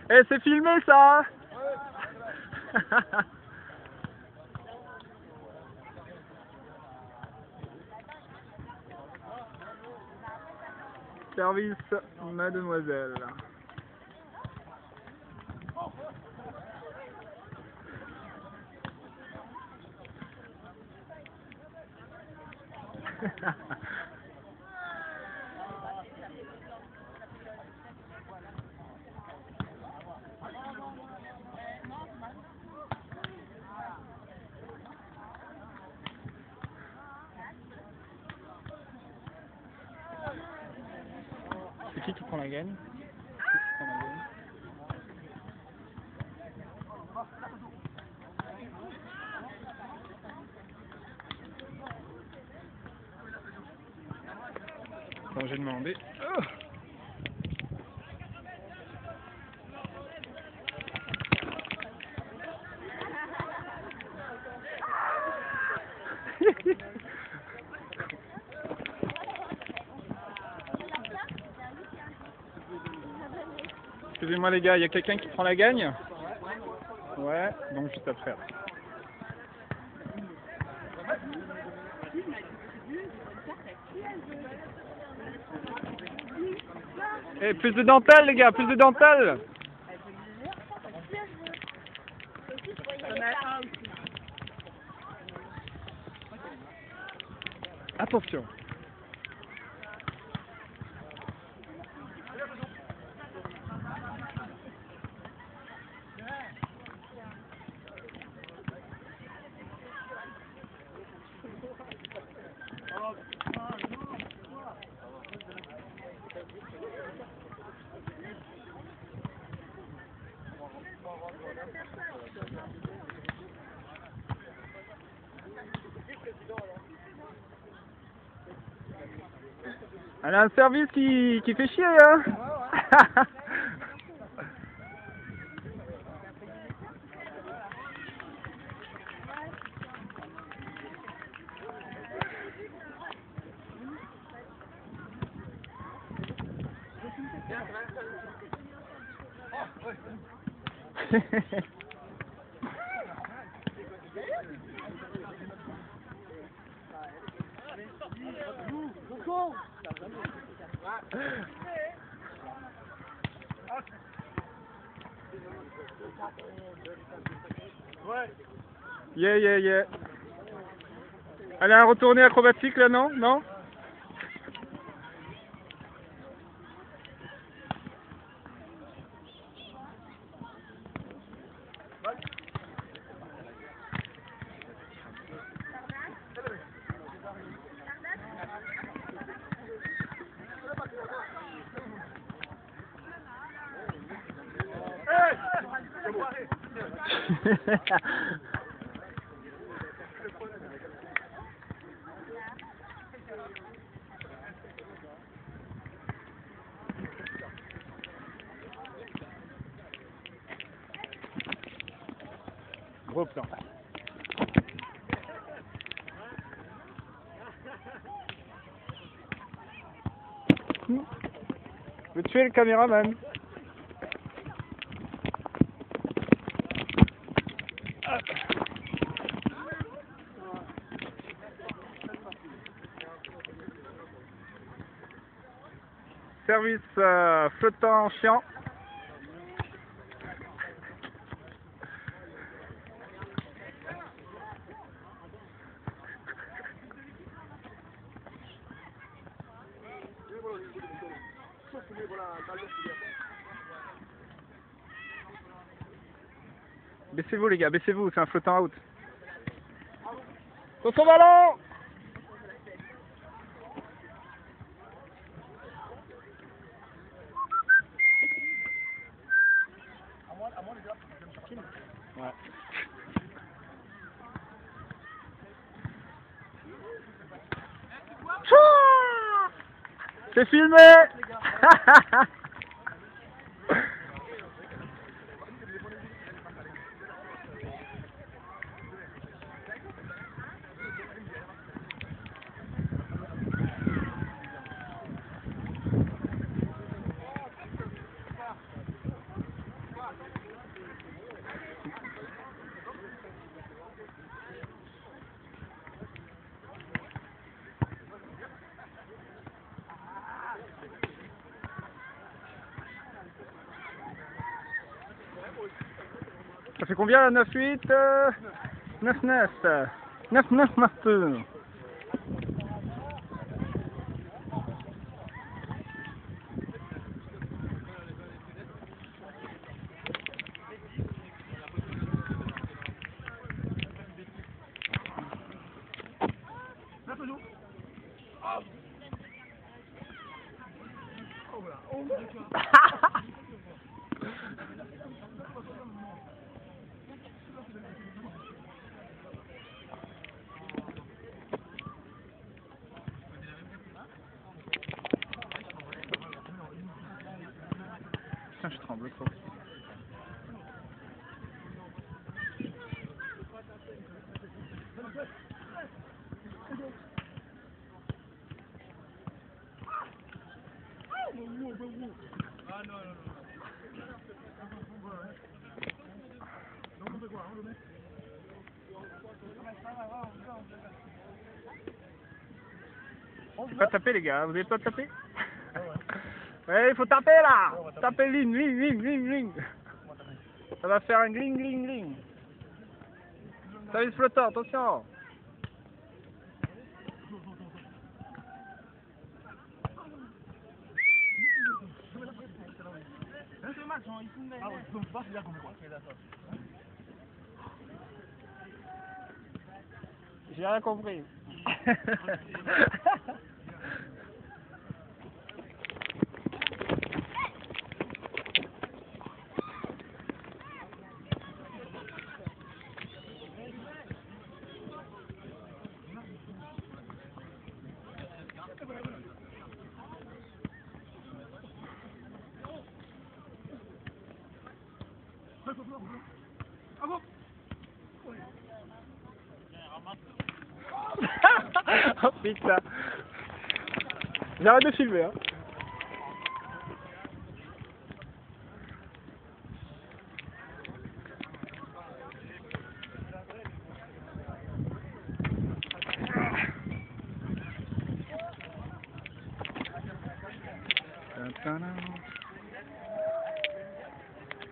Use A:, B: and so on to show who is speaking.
A: Eh, c'est filmé ça, hein. Service, mademoiselle. C'est qui prend la gagne? Qui prend la gagne? Bon, j'ai demandé. Oh. Excusez-moi les gars, il y a quelqu'un qui prend la gagne? Ouais, donc juste après. Eh, plus de dentelle les gars, plus de dentelle! Attention. Elle a un service qui fait chier, hein. Yeah, yeah, yeah. Elle a un retourné acrobatique là, non? Non? Gros plan. Je vais tuer le caméraman. Service flottant chiant. Baissez-vous les gars, baissez-vous, c'est un flottant out. Sur son ballon! Ouais. C'est filmé! fait combien là? 9-8 9-9 9-9 Putain, je tremble trop. Faut pas taper les gars, vous avez pas tapé? Ouais, il faut taper là! Taper ligne. Ça va faire un gling. Service flottant, attention! J'ai rien compris. Oh putain. J'arrête de filmer hein.